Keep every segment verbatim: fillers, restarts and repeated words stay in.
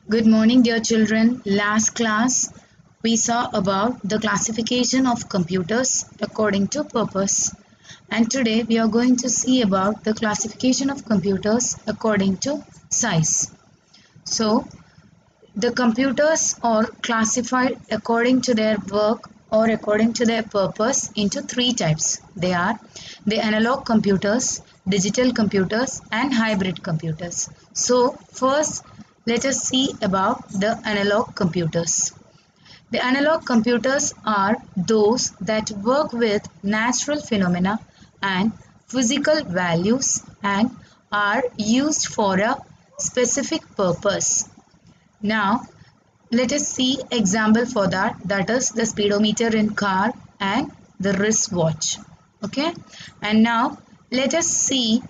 Good morning, dear children. Last class we saw about the classification of computers according to purpose. And today we are going to see about the classification of computers according to size. So, the computers are classified according to their work or according to their purpose into three types. They are the analog computers, digital computers, and hybrid computers. So, first let us see about the analog computers. The analog computers are those that work with natural phenomena and physical values and are used for a specific purpose. Now, let us see example for that, that is the speedometer in car and the wristwatch. Okay, and now let us see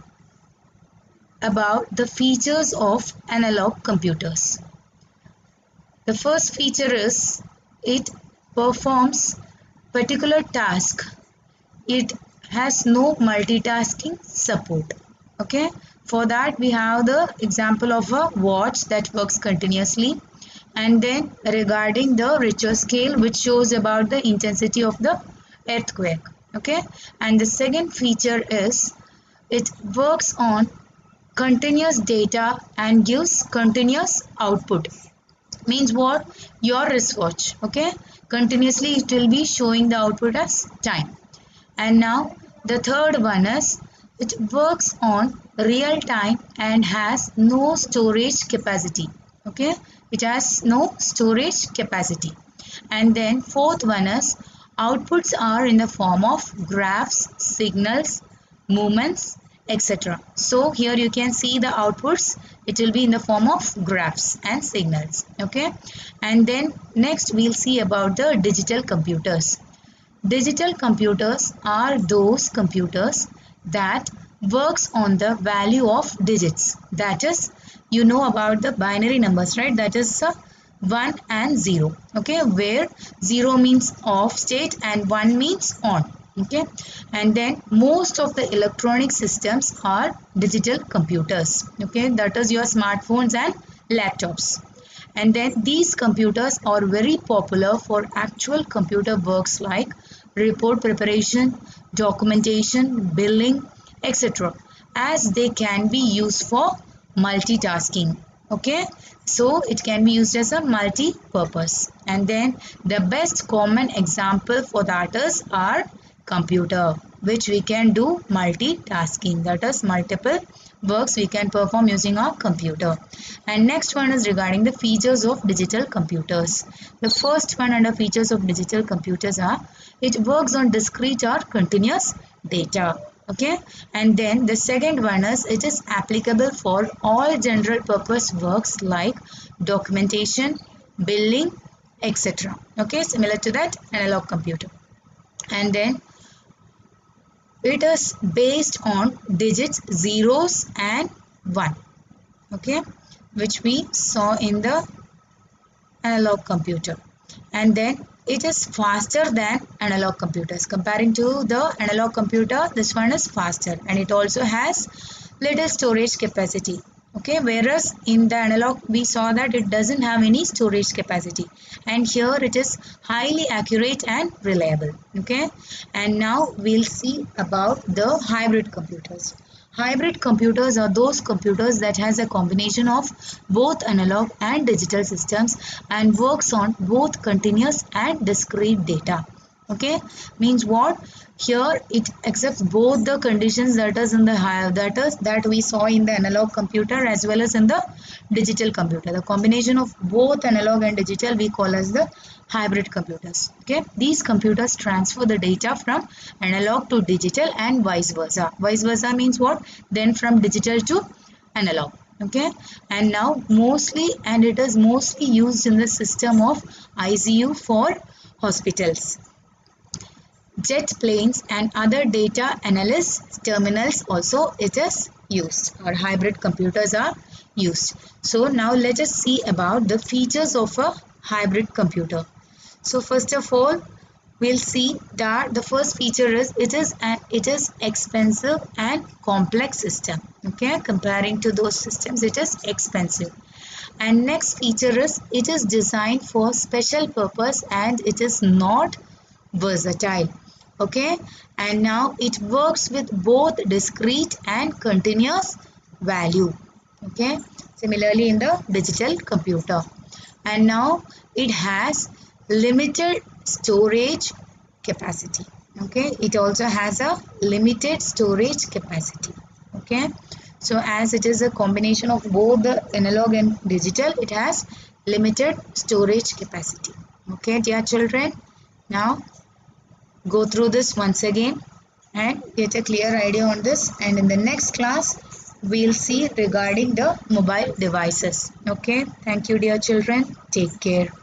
about the features of analog computers. The first feature is it performs particular task. It has no multitasking support. Okay, for that we have the example of a watch that works continuously, and then regarding the Richter scale which shows about the intensity of the earthquake. Okay, and the second feature is it works on continuous data and gives continuous output. Means what? Your wristwatch, okay, continuously it will be showing the output as time. And now the third one is it works on real time and has no storage capacity. Okay, it has no storage capacity. And then fourth one is outputs are in the form of graphs, signals, movements, et cetera. So here you can see the outputs. It will be in the form of graphs and signals. Okay, and then next we'll see about the digital computers. Digital computers are those computers that works on the value of digits. That is, you know about the binary numbers, right? That is uh, one and zero. Okay, where zero means off state and one means on. Okay, and then most of the electronic systems are digital computers. Okay, that is your smartphones and laptops. And then these computers are very popular for actual computer works like report preparation, documentation, billing, et cetera, as they can be used for multitasking. Okay, so it can be used as a multi-purpose. And then the best common example for that is our computer, which we can do multitasking, that is multiple works we can perform using our computer. And next one is regarding the features of digital computers. The first one under features of digital computers are it works on discrete or continuous data. Okay, and then the second one is it is applicable for all general purpose works like documentation, billing, et cetera. Okay, similar to that analog computer. And then it is based on digits zeros and one. Okay, which we saw in the analog computer. And then it is faster than analog computers. Comparing to the analog computer, this one is faster and it also has little storage capacity. Okay, whereas in the analog we saw that it doesn't have any storage capacity, and here it is highly accurate and reliable. Okay, and now we'll see about the hybrid computers. Hybrid computers are those computers that has a combination of both analog and digital systems and works on both continuous and discrete data. Okay, means what? Here it accepts both the conditions that is in the that is that we saw in the analog computer as well as in the digital computer. The combination of both analog and digital we call as the hybrid computers. Okay, these computers transfer the data from analog to digital and vice versa. Vice versa means what? Then from digital to analog. Okay, and now mostly and it is mostly used in the system of I C U for hospitals, jet planes and other data analysis terminals. Also it is used, or hybrid computers are used. So now let us see about the features of a hybrid computer. So first of all we'll see that the first feature is it is an it is expensive and complex system. Okay, comparing to those systems it is expensive. And next feature is it is designed for special purpose and it is not versatile. Okay, and now it works with both discrete and continuous value. Okay, similarly in the digital computer. And now it has limited storage capacity. Okay, it also has a limited storage capacity. Okay, so as it is a combination of both the analog and digital, it has limited storage capacity. Okay, dear children, now go through this once again and get a clear idea on this, and in the next class we'll see regarding the mobile devices. Okay, thank you dear children, take care.